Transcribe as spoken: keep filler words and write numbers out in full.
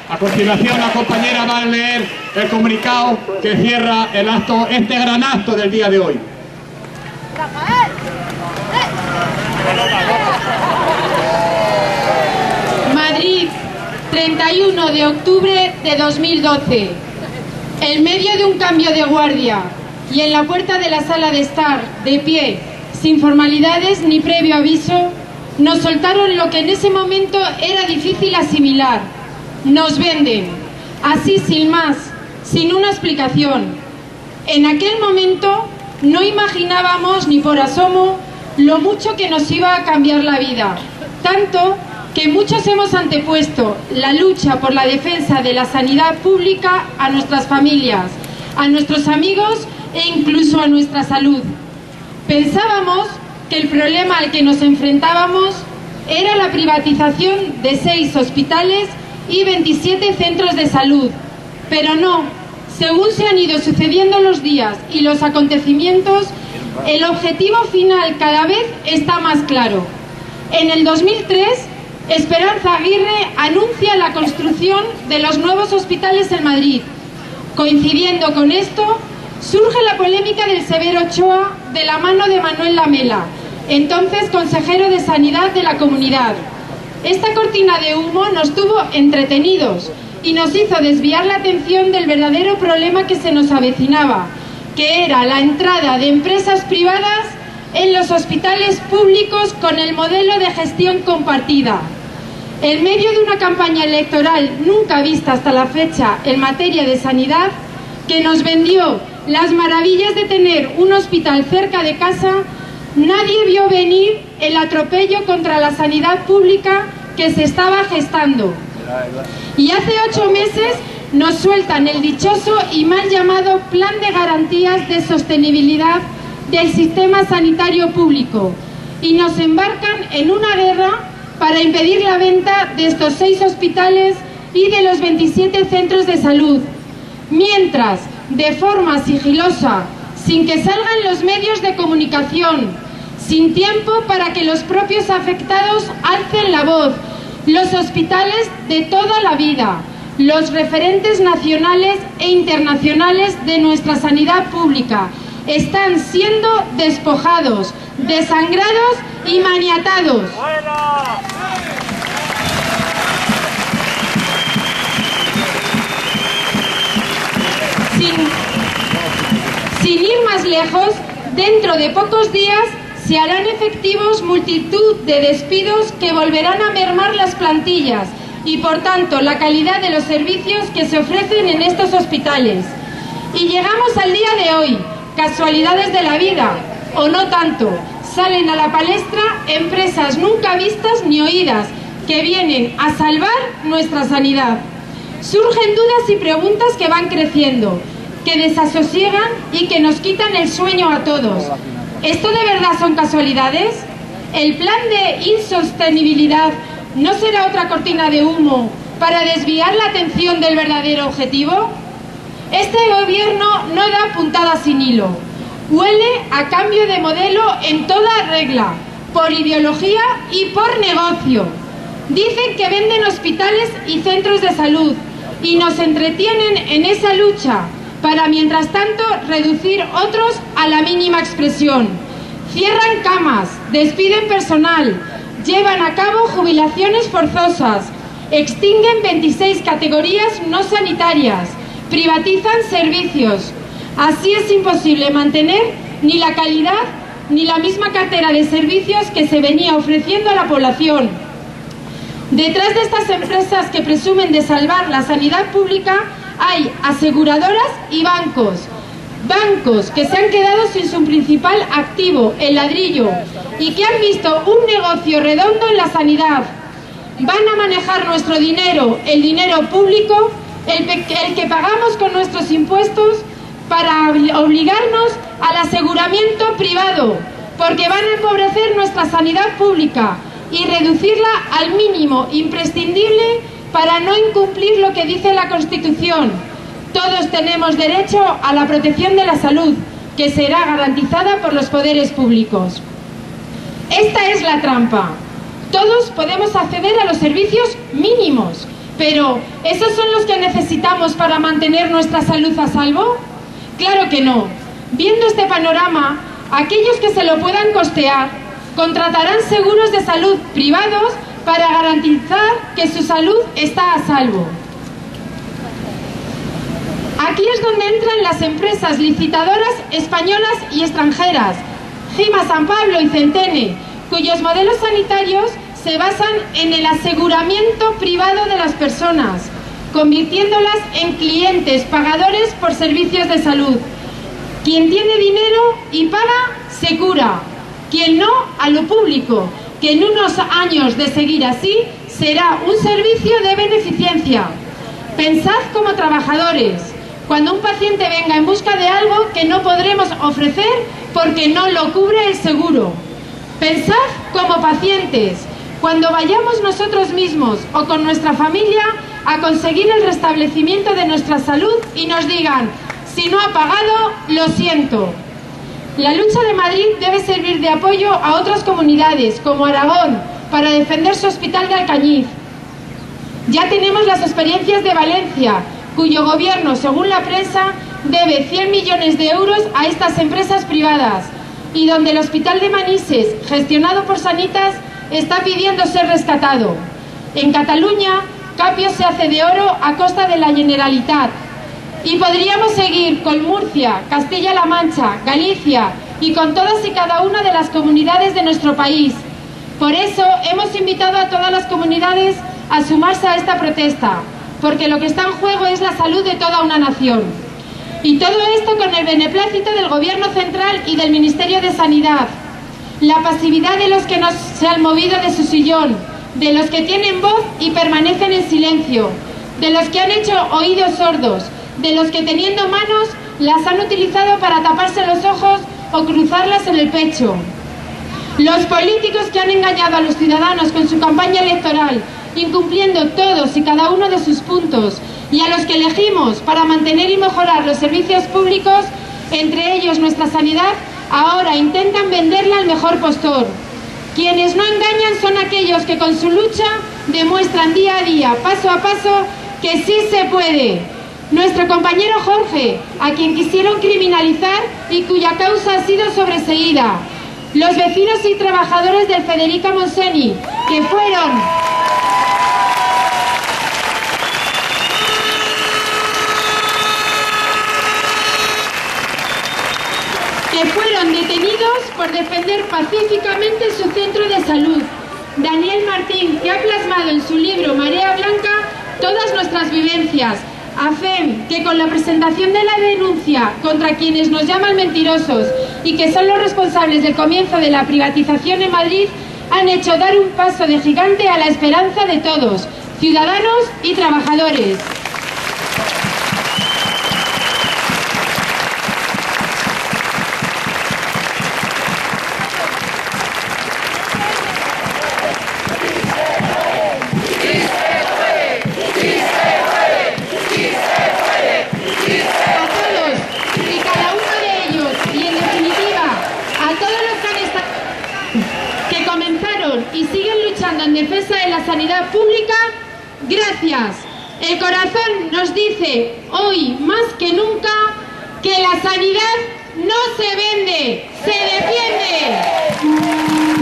A continuación, la compañera va a leer el comunicado que cierra el acto, este gran acto del día de hoy. Madrid, treinta y uno de octubre de dos mil doce. En medio de un cambio de guardia y en la puerta de la sala de estar, de pie, sin formalidades ni previo aviso, nos soltaron lo que en ese momento era difícil asimilar. Nos venden, así sin más, sin una explicación. En aquel momento no imaginábamos ni por asomo lo mucho que nos iba a cambiar la vida, tanto que muchos hemos antepuesto la lucha por la defensa de la sanidad pública a nuestras familias, a nuestros amigos e incluso a nuestra salud. Pensábamos que el problema al que nos enfrentábamos era la privatización de seis hospitales y veintisiete centros de salud, pero no, según se han ido sucediendo los días y los acontecimientos, el objetivo final cada vez está más claro. En el dos mil tres, Esperanza Aguirre anuncia la construcción de los nuevos hospitales en Madrid. Coincidiendo con esto, surge la polémica del Severo Ochoa de la mano de Manuel Lamela, entonces consejero de Sanidad de la Comunidad. Esta cortina de humo nos tuvo entretenidos y nos hizo desviar la atención del verdadero problema que se nos avecinaba, que era la entrada de empresas privadas en los hospitales públicos con el modelo de gestión compartida. En medio de una campaña electoral nunca vista hasta la fecha en materia de sanidad, que nos vendió las maravillas de tener un hospital cerca de casa, nadie vio venir el atropello contra la sanidad pública que se estaba gestando. Y hace ocho meses nos sueltan el dichoso y mal llamado Plan de Garantías de Sostenibilidad del Sistema Sanitario Público y nos embarcan en una guerra para impedir la venta de estos seis hospitales y de los veintisiete centros de salud, mientras, de forma sigilosa, sin que salgan los medios de comunicación, sin tiempo para que los propios afectados alcen la voz, los hospitales de toda la vida, los referentes nacionales e internacionales de nuestra sanidad pública, están siendo despojados, desangrados y maniatados. Sin, sin ir más lejos, dentro de pocos días se harán efectivos multitud de despidos que volverán a mermar las plantillas y, por tanto, la calidad de los servicios que se ofrecen en estos hospitales. Y llegamos al día de hoy. Casualidades de la vida, o no tanto, salen a la palestra empresas nunca vistas ni oídas que vienen a salvar nuestra sanidad. Surgen dudas y preguntas que van creciendo, que desasosiegan y que nos quitan el sueño a todos. ¿Esto de verdad son casualidades? ¿El plan de insostenibilidad no será otra cortina de humo para desviar la atención del verdadero objetivo? Este gobierno no da puntada sin hilo. Huele a cambio de modelo en toda regla, por ideología y por negocio. Dicen que venden hospitales y centros de salud y nos entretienen en esa lucha para, mientras tanto, reducir otros a la mínima expresión. Cierran camas, despiden personal, llevan a cabo jubilaciones forzosas, extinguen veintiséis categorías no sanitarias, privatizan servicios. Así es imposible mantener ni la calidad ni la misma cartera de servicios que se venía ofreciendo a la población. Detrás de estas empresas que presumen de salvar la sanidad pública hay aseguradoras y bancos. Bancos que se han quedado sin su principal activo, el ladrillo, y que han visto un negocio redondo en la sanidad. Van a manejar nuestro dinero, el dinero público, el, el que pagamos con nuestros impuestos, para obligarnos al aseguramiento privado, porque van a empobrecer nuestra sanidad pública y reducirla al mínimo imprescindible para no incumplir lo que dice la Constitución. Todos tenemos derecho a la protección de la salud, que será garantizada por los poderes públicos. Esta es la trampa. Todos podemos acceder a los servicios mínimos, Pero, ¿esos son los que necesitamos para mantener nuestra salud a salvo? Claro que no. Viendo este panorama, aquellos que se lo puedan costear contratarán seguros de salud privados para garantizar que su salud está a salvo. Aquí es donde entran las empresas licitadoras españolas y extranjeras, Cima San Pablo y Centene, cuyos modelos sanitarios se basan en el aseguramiento privado de las personas, convirtiéndolas en clientes pagadores por servicios de salud. Quien tiene dinero y paga, se cura. Quien no, a lo público, que en unos años de seguir así, será un servicio de beneficencia. Pensad como trabajadores, cuando un paciente venga en busca de algo que no podremos ofrecer porque no lo cubre el seguro. Pensad como pacientes, cuando vayamos nosotros mismos o con nuestra familia a conseguir el restablecimiento de nuestra salud y nos digan, si no ha pagado, lo siento. La lucha de Madrid debe servir de apoyo a otras comunidades, como Aragón, para defender su hospital de Alcañiz. Ya tenemos las experiencias de Valencia, cuyo gobierno, según la prensa, debe cien millones de euros a estas empresas privadas, y donde el hospital de Manises, gestionado por Sanitas, está pidiendo ser rescatado. En Cataluña, Capio se hace de oro a costa de la Generalitat. Y podríamos seguir con Murcia, Castilla-La Mancha, Galicia y con todas y cada una de las comunidades de nuestro país. Por eso hemos invitado a todas las comunidades a sumarse a esta protesta, porque lo que está en juego es la salud de toda una nación. Y todo esto con el beneplácito del Gobierno central y del Ministerio de Sanidad. La pasividad de los que no se han movido de su sillón, de los que tienen voz y permanecen en silencio, de los que han hecho oídos sordos, de los que teniendo manos las han utilizado para taparse los ojos o cruzarlas en el pecho. Los políticos que han engañado a los ciudadanos con su campaña electoral, incumpliendo todos y cada uno de sus puntos, y a los que elegimos para mantener y mejorar los servicios públicos, entre ellos nuestra sanidad, ahora intentan venderla al mejor postor. Quienes no engañan son aquellos que con su lucha demuestran día a día, paso a paso, que sí se puede. Nuestro compañero Jorge, a quien quisieron criminalizar y cuya causa ha sido sobreseída. Los vecinos y trabajadores del Federica Montseny, que fueron... que fueron detenidos por defender pacíficamente su centro de salud. Daniel Martín, que ha plasmado en su libro Marea Blanca todas nuestras vivencias. A F E M, que con la presentación de la denuncia contra quienes nos llaman mentirosos y que son los responsables del comienzo de la privatización en Madrid, han hecho dar un paso de gigante a la esperanza de todos, ciudadanos y trabajadores. Y siguen luchando en defensa de la sanidad pública, gracias. El corazón nos dice hoy más que nunca que la sanidad no se vende, se defiende.